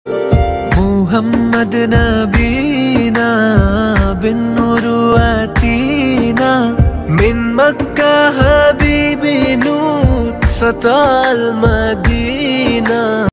محمد نبينا بالنور واتينا، من مكة حبيبي نور سطع المدينة.